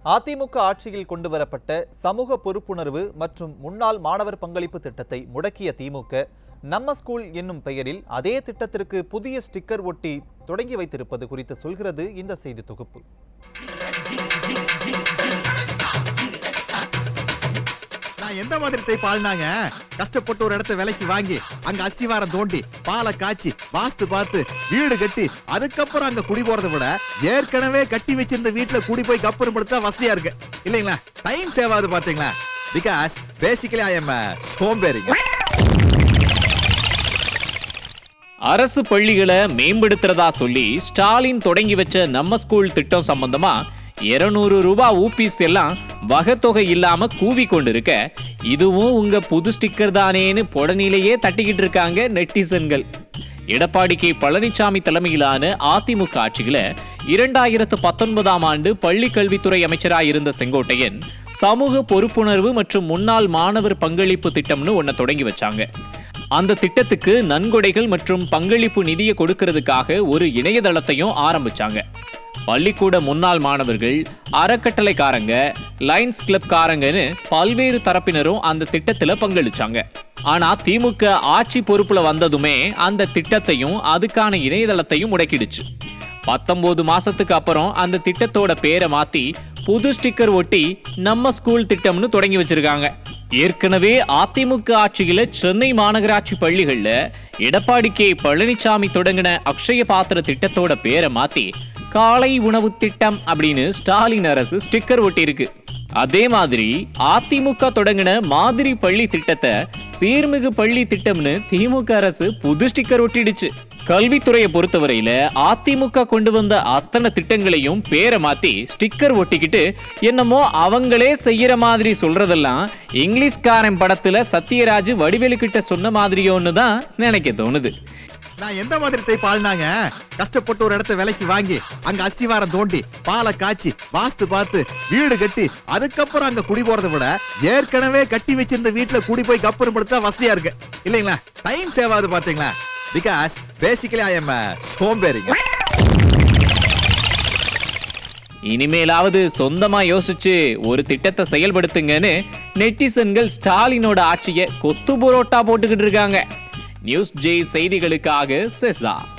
அதிமுக ஆட்சியில் கொண்டுவரப்பட்ட சமூக பொறுப்புணர்வு மற்றும் முன்னாள் மாணவர் பங்களிப்பு திட்டத்தை முடக்கிய திமுக நம்ம ஸ்கூல் என்னும் பெயரில் அதே திட்டத்திற்கு புதிய ஸ்டிக்கர் ஒட்டி தொடங்கி வைத்திருப்பது குறித்து சொல்கிறது இந்த செய்தி தொகுப்பு. எந்த மாதிரி பால்னாங்க கஷ்டப்பட்டு ஒரு இடத்தை விலைக்கு வாங்கி அங்க அஸ்திவாரம் தோண்டி பாலை காய்ச்சி வாஸ்து பார்த்து வீடு கட்டி அதுக்கப்புறம் அங்க குடி போறதை விட ஏற்கனவே கட்டி வச்சிருந்த வீட்டுல குடி போய் கப்புறம் படுத்தா வசதியா இருக்கு இல்லைங்களா? டைம் சேவ் ஆகுது பாத்தீங்களா? பிகாஸ் பேசிக்கலி ஐ எம் சோம்பேறிங்க. அரசு பள்ளிகளை மேம்படுத்துறதா சொல்லி ஸ்டாலின் தொடங்கி வச்ச நம்ம ஸ்கூல் திட்டம் சம்பந்தமா 200 ரூபாய் ஊபிஸ் எல்லாம் வகத்தொகை இல்லாம கூவி கொண்டு இருக்க, இதுவும் உங்க புது ஸ்டிக்கர் தானேன்னு பொடனிலேயே தட்டிக்கிட்டு இருக்காங்க நெட்டிசன்கள். எடப்பாடி கே பழனிசாமி தலைமையிலான அதிமுக ஆட்சியில 2019ஆம் ஆண்டு பள்ளி கல்வித்துறை அமைச்சராக இருந்த செங்கோட்டையன் சமூக பொறுப்புணர்வு மற்றும் முன்னாள் மாணவர் பங்களிப்பு திட்டம்னு ஒன்ன தொடங்கி வச்சாங்க. அந்த திட்டத்துக்கு நன்கொடைகள் மற்றும் பங்களிப்பு நிதியை கொடுக்கிறதுக்காக ஒரு இணையதளத்தையும் ஆரம்பிச்சாங்க. பள்ளிக்கூட முன்னாள் மாணவர்கள், அறக்கட்டளைக்காரங்க, லைன்ஸ் கிளப் காரங்கன்னு பல்வேறு தரப்பினரும் அந்த திட்டத்துல பங்களிச்சாங்க. ஆனா திமுக ஆட்சி பொறுப்புல வந்ததுமே அந்த திட்டத்தையும் அதுக்கான இணையதளத்தையும் முடக்கிடுச்சு. 19 மாசத்துக்கு அப்புறம் அந்த திட்டத்தோட பேரை மாத்தி புது ஸ்டிக்கர் ஒட்டி நம்ம ஸ்கூல் திட்டம்னு தொடங்கி வச்சிருக்காங்க. ஏற்கனவே அதிமுக ஆட்சியில சென்னை மாநகராட்சி பள்ளிகள்ல எடப்பாடி கே பழனிசாமி தொடங்கின அக்ஷய பாத்திர திட்டத்தோட பேரை மாத்தி காலை உணவு திட்டம் அப்படின்னு ஸ்டாலின் அரசு ஸ்டிக்கர் ஒட்டி இருக்கு. அதே மாதிரி அதிமுக தொடங்கின மாதிரி பள்ளி திட்டத்தை சீர்மிகு பள்ளி திட்டம்னு திமுக அரசு புது ஸ்டிக்கர் ஒட்டிடுச்சு. கல்வித்துறையை பொறுத்தவரையில அதிமுக கொண்டு வந்த அத்தனை திட்டங்களையும் பேரை மாத்தி ஸ்டிக்கர் ஒட்டிக்கிட்டு என்னமோ அவங்களே செய்யற மாதிரி சொல்றதெல்லாம் இங்கிலீஷ்காரன் படத்துல சத்யராஜ் வடிவேலு கிட்ட சொன்ன மாதிரியோன்னு தான் நினைக்க தோணுது. நான் எந்த மாதிரி பால்னாங்க கஷ்டப்பட்டு ஒரு இடத்தை விலைக்கு வாங்கி அங்க அஸ்திவாரம் தோண்டி பாலை காய்ச்சி வாஸ்து பார்த்து வீடு கட்டி அதுக்கப்புறம் அங்க குடி போறதை விட ஏற்கனவே கட்டி வச்சிருந்த வீட்டுல குடி போய் கப்புறம் படுத்தா வசதியா இருக்கு இல்லைங்களா? டைம் சேவ் ஆகுது பாத்தீங்களா? பிகாஸ் பேசிக்கலி ஐ எம் சோம்பேறிங்க. இனிமேலாவது சொந்தமா யோசிச்சு ஒரு திட்டத்தை செயல்படுத்துங்கன்னு நெட்டிசன்கள் ஸ்டாலினோட ஆட்சியை கொத்து புரோட்டா போட்டுக்கிட்டு இருக்காங்க. NewsJ செய்திகளுக்காக செசா.